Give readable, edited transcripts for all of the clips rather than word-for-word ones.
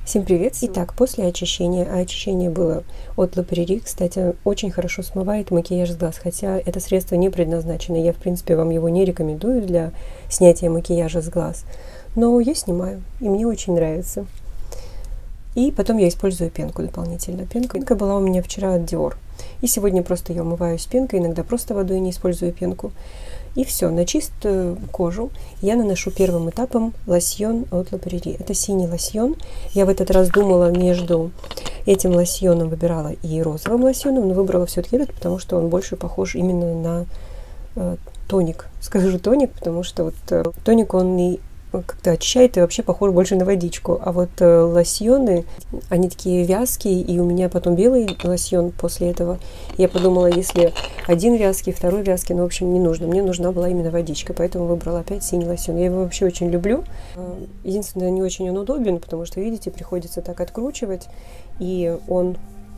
Всем привет! Итак, после очищения, а очищение было от La Prairie, кстати, очень хорошо смывает макияж с глаз, хотя это средство не предназначено, я, в принципе, вам его не рекомендую для снятия макияжа с глаз, но я снимаю, и мне очень нравится. И потом я использую пенку дополнительно. Пенка была у меня вчера от Dior, и сегодня просто я умываюсь пенкой, иногда просто водой, не использую пенку. И все, на чистую кожу я наношу первым этапом лосьон от La Prairie. Это синий лосьон. Я в этот раз думала между этим лосьоном, выбирала и розовым лосьоном, но выбрала все-таки этот, потому что он больше похож именно на тоник. Скажу тоник, потому что вот тоник, он и как-то очищает и вообще похож больше на водичку. А вот лосьоны, они такие вязкие, и у меня потом белый лосьон после этого. Я подумала, если один вязкий, второй вязкий, ну, в общем, не нужно. Мне нужна была именно водичка, поэтому выбрала опять синий лосьон. Я его вообще очень люблю. Единственное, не очень он удобен, потому что, видите, приходится так откручивать, и он...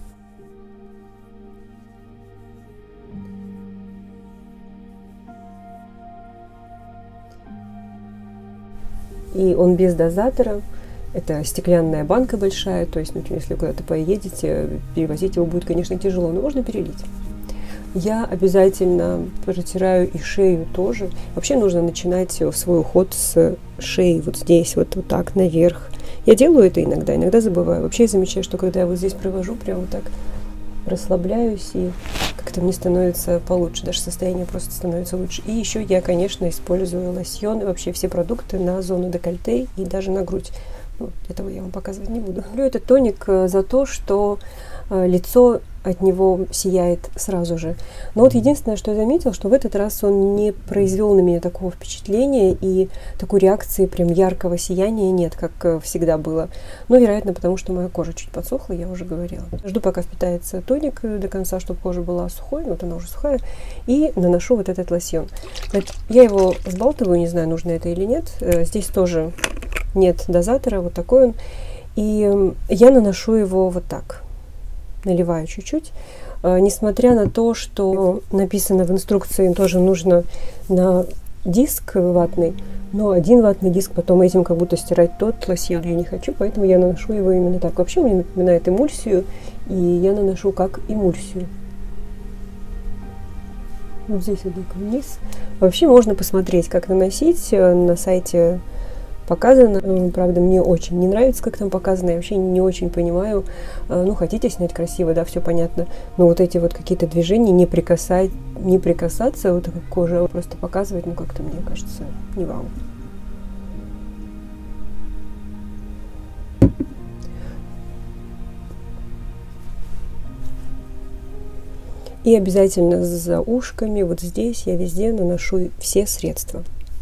И он без дозатора. Это стеклянная банка большая, то есть, например, если вы куда-то поедете, перевозить его будет, конечно, тяжело, но можно перелить. Я обязательно протираю и шею тоже. Вообще нужно начинать свой уход с шеи, вот здесь, вот так, наверх. Я делаю это иногда забываю. Вообще я замечаю, что когда я вот здесь провожу, прям вот так расслабляюсь, и как-то мне становится получше, даже состояние просто становится лучше. И еще я, конечно, использую лосьон и вообще все продукты на зону декольте и даже на грудь. Ну, этого я вам показывать не буду. Люблю этот тоник за то, что лицо от него сияет сразу же. Но вот единственное, что я заметила, что в этот раз он не произвел на меня такого впечатления и такой реакции прям яркого сияния нет, как всегда было. Но, вероятно, потому что моя кожа чуть подсохла, я уже говорила. Жду, пока впитается тоник до конца, чтобы кожа была сухой, вот она уже сухая, и наношу вот этот лосьон. Я его сбалтываю, не знаю, нужно это или нет. Здесь тоже нет дозатора, вот такой он. И я наношу его вот так. Наливаю чуть-чуть. Несмотря на то, что написано в инструкции, тоже нужно на диск ватный, но один ватный диск потом этим как будто стирать тот лосьон я не хочу, поэтому я наношу его именно так. Вообще мне напоминает эмульсию, и я наношу как эмульсию. Вот здесь вот так вниз. Вообще можно посмотреть, как наносить. На сайте показано, правда, мне очень не нравится, как там показано, я вообще не очень понимаю. Ну, хотите снять красиво, да, все понятно, но вот эти вот какие-то движения, не прикасаться вот к коже, а просто показывать, ну, как-то, мне кажется, не вау. И обязательно за ушками, вот здесь я везде наношу все средства.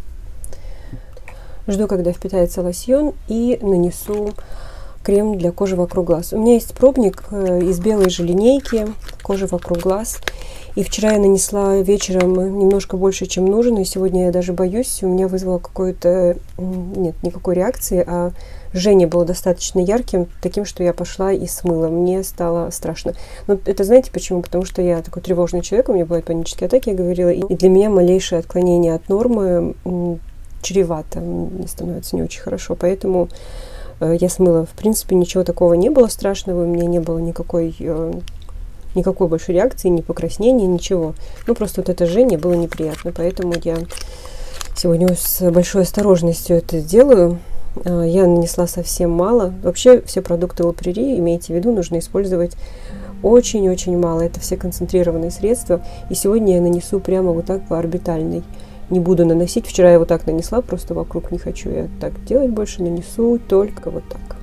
Жду, когда впитается лосьон, и нанесу крем для кожи вокруг глаз. У меня есть пробник из белой же линейки кожи вокруг глаз. И вчера я нанесла вечером немножко больше, чем нужно. И сегодня я даже боюсь, у меня вызвало какое-то... Нет, никакой реакции, а жжение было достаточно ярким, таким, что я пошла и смыла. Мне стало страшно. Но это знаете почему? Потому что я такой тревожный человек, у меня бывают панические атаки, я говорила. И для меня малейшее отклонение от нормы чревато, мне становится не очень хорошо, поэтому я смыла. В принципе, ничего такого не было страшного, у меня не было никакой больше реакции, ни покраснения, ничего. Ну, просто вот это жжение было неприятно, поэтому я сегодня с большой осторожностью это делаю. Я нанесла совсем мало. Вообще, все продукты La Prairie, имейте в виду, нужно использовать очень-очень мало. Это все концентрированные средства, и сегодня я нанесу прямо вот так по орбитальной. Не буду наносить. Вчера я вот так нанесла, просто вокруг не хочу я так делать больше. Нанесу только вот так.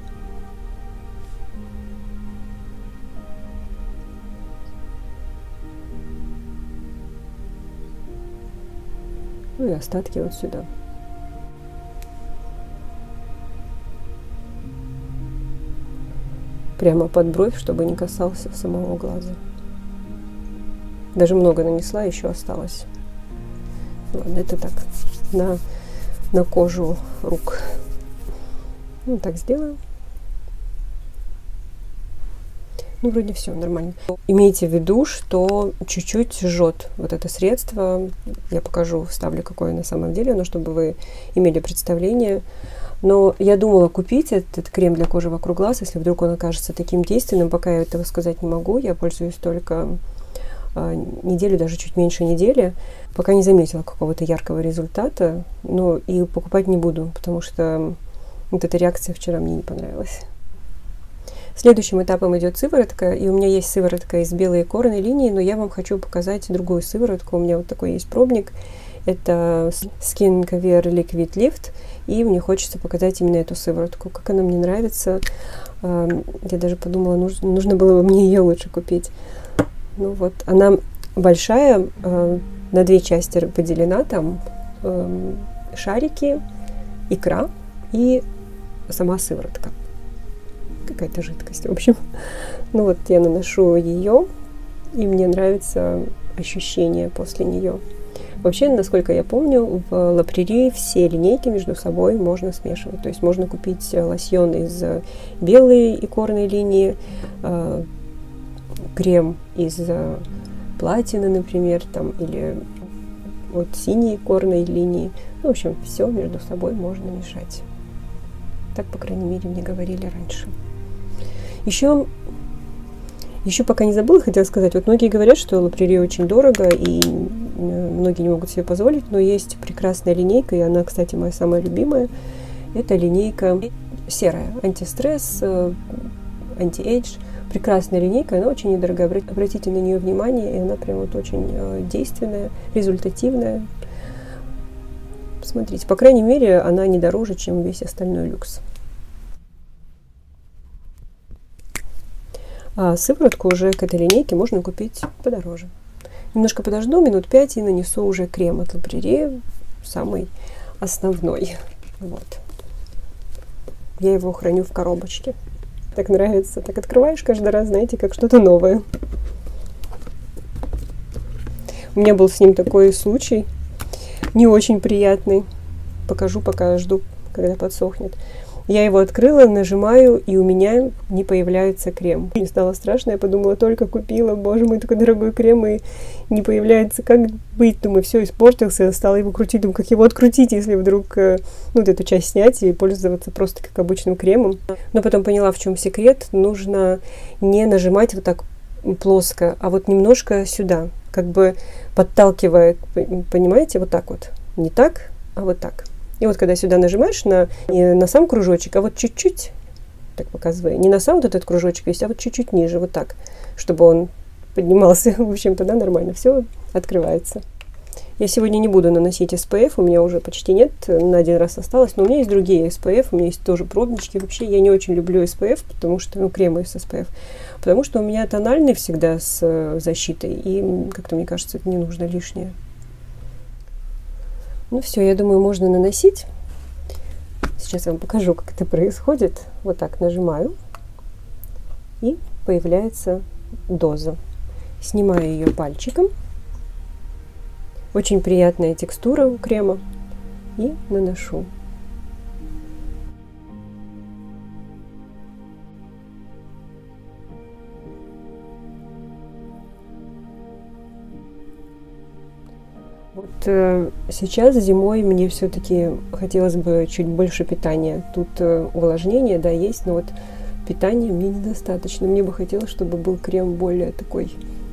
Ну и остатки вот сюда. Прямо под бровь, чтобы не касался самого глаза. Даже много нанесла, еще осталось. Ладно, это так, на кожу рук. Ну, так сделаю. Ну, вроде все нормально. Имейте в виду, что чуть-чуть жжет вот это средство. Я покажу, вставлю, какое на самом деле, но чтобы вы имели представление. Но я думала купить этот крем для кожи вокруг глаз, если вдруг он окажется таким действенным. Пока я этого сказать не могу. Я пользуюсь только неделю, даже чуть меньше недели. Пока не заметила какого-то яркого результата. Но и покупать не буду, потому что вот эта реакция вчера мне не понравилась. Следующим этапом идет сыворотка. И у меня есть сыворотка из белой корной линии, но я вам хочу показать другую сыворотку. У меня вот такой есть пробник. Это Skin Caviar Liquid Lift. И мне хочется показать именно эту сыворотку. Как она мне нравится. Я даже подумала, нужно было бы мне ее лучше купить. Ну вот, она большая, на две части поделена. Там шарики, икра и сама сыворотка. Какая-то жидкость, в общем. Ну вот, я наношу ее, и мне нравится ощущение после нее. Вообще, насколько я помню, в La Prairie все линейки между собой можно смешивать. То есть можно купить лосьон из белой и корной линии, крем из платины, например, там, или от синей корной линии. Ну, в общем, все между собой можно мешать. Так, по крайней мере, мне говорили раньше. Еще пока не забыла, хотела сказать, вот многие говорят, что La Prairie очень дорого, и многие не могут себе позволить, но есть прекрасная линейка, и она, кстати, моя самая любимая. Это линейка серая, антистресс, анти-эйдж. Прекрасная линейка, она очень недорогая. Обратите на нее внимание, и она прям вот очень действенная, результативная. Посмотрите, по крайней мере, она не дороже, чем весь остальной люкс. А сыворотку уже к этой линейке можно купить подороже. Немножко подожду, минут 5, и нанесу уже крем от La Prairie, самый основной. Вот. Я его храню в коробочке. Так нравится. Так открываешь каждый раз, знаете, как что-то новое. У меня был с ним такой случай, не очень приятный. Покажу, пока жду, когда подсохнет. Я его открыла, нажимаю, и у меня не появляется крем. Мне стало страшно, я подумала, только купила, боже мой, такой дорогой крем, и не появляется. Как быть? Думаю, все, испортился, стала его крутить, думаю, как его открутить, если вдруг, вот эту часть снять и пользоваться просто как обычным кремом. Но потом поняла, в чем секрет. Нужно не нажимать вот так плоско, а вот немножко сюда, как бы подталкивая, понимаете, вот так вот. Не так, а вот так. И вот когда сюда нажимаешь не на сам кружочек, а вот чуть-чуть, так показываю, не на сам вот этот кружочек есть, а вот чуть-чуть ниже, вот так, чтобы он поднимался. В общем, тогда нормально, все открывается. Я сегодня не буду наносить SPF, у меня уже почти нет, на один раз осталось, но у меня есть другие SPF, у меня есть тоже пробнички. Вообще я не очень люблю SPF, потому что, ну, кремы с SPF, потому что у меня тональный всегда с защитой, и как-то, мне кажется, это не нужно лишнее. Ну все, я думаю, можно наносить. Сейчас я вам покажу, как это происходит. Вот так нажимаю, и появляется доза. Снимаю ее пальчиком. Очень приятная текстура у крема. И наношу. Вот сейчас зимой мне все-таки хотелось бы чуть больше питания. Тут увлажнение, да, есть, но вот питания мне недостаточно. Мне бы хотелось, чтобы был крем более такой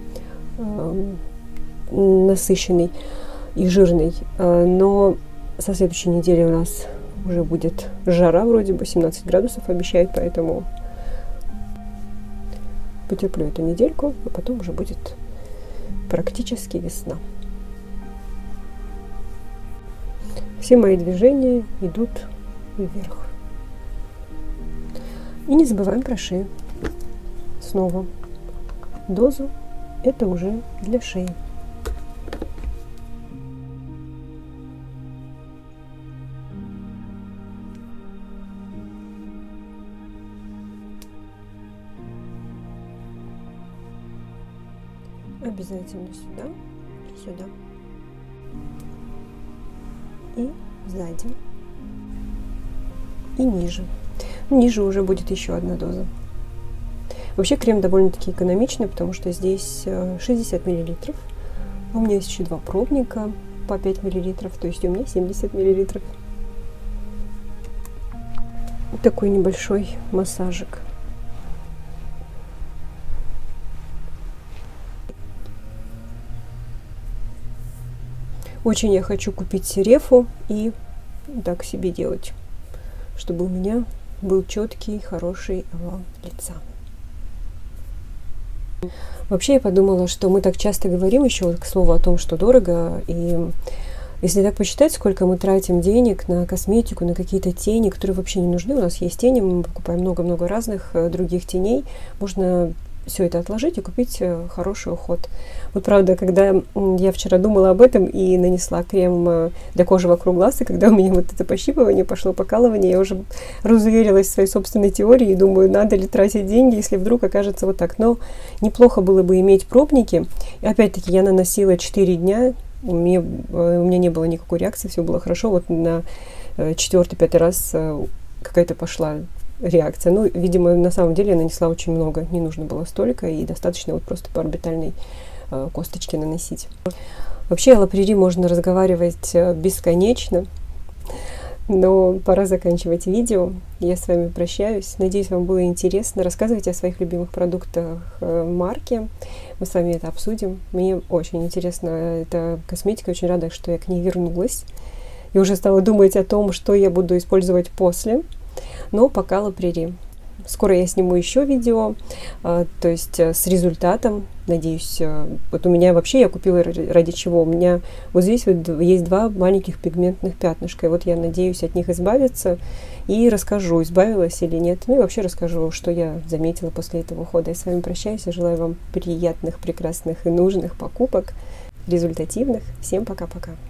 насыщенный и жирный. Но со следующей недели у нас уже будет жара, вроде бы 17 градусов обещают, поэтому потерплю эту недельку, а потом уже будет практически весна. Все мои движения идут вверх. И не забываем про шею. Снова дозу. Это уже для шеи. Обязательно сюда и сюда. И сзади, и ниже. Ниже уже будет еще одна доза. Вообще крем довольно-таки экономичный, потому что здесь 60 мл. У меня есть еще два пробника по 5 мл, то есть у меня 70 мл. такой небольшой массажик. Очень я хочу купить Сирефу и так себе делать, чтобы у меня был четкий, хороший овал лица. Вообще я подумала, что мы так часто говорим еще вот к слову о том, что дорого, и если так посчитать, сколько мы тратим денег на косметику, на какие-то тени, которые вообще не нужны. У нас есть тени, мы покупаем много-много разных других теней. Можно все это отложить и купить хороший уход. Вот правда, когда я вчера думала об этом и нанесла крем для кожи вокруг глаз, и когда у меня вот это пощипывание пошло, покалывание, я уже разуверилась в своей собственной теории и думаю, надо ли тратить деньги, если вдруг окажется вот так. Но неплохо было бы иметь пробники. И опять-таки я наносила 4 дня, у меня не было никакой реакции, все было хорошо. Вот на 4-5 раз какая-то пошла реакция. Ну, видимо, на самом деле я нанесла очень много. Не нужно было столько, и достаточно вот просто по орбитальной косточке наносить. Вообще о Ла-Прери можно разговаривать бесконечно, но пора заканчивать видео. Я с вами прощаюсь. Надеюсь, вам было интересно. Рассказывайте о своих любимых продуктах марки. Мы с вами это обсудим. Мне очень интересна эта косметика. Очень рада, что я к ней вернулась. И уже стала думать о том, что я буду использовать после. Но пока Ла-Прери. Скоро я сниму еще видео, то есть с результатом, надеюсь. Вот у меня вообще, я купила ради чего? У меня вот здесь вот есть 2 маленьких пигментных пятнышка, и вот я надеюсь от них избавиться, и расскажу, избавилась или нет. Ну и вообще расскажу, что я заметила после этого ухода. Я с вами прощаюсь, я желаю вам приятных, прекрасных и нужных покупок, результативных. Всем пока-пока.